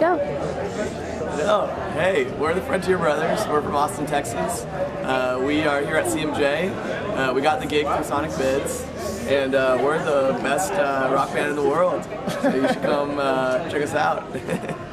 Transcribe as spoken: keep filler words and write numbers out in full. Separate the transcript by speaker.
Speaker 1: go.
Speaker 2: No, hey, we're the Frontier Brothers. We're from Austin, Texas. Uh, we are here at C M J. Uh, we got the gig from Sonicbids, and uh, we're the best uh, rock band in the world. So you should come uh, check us out.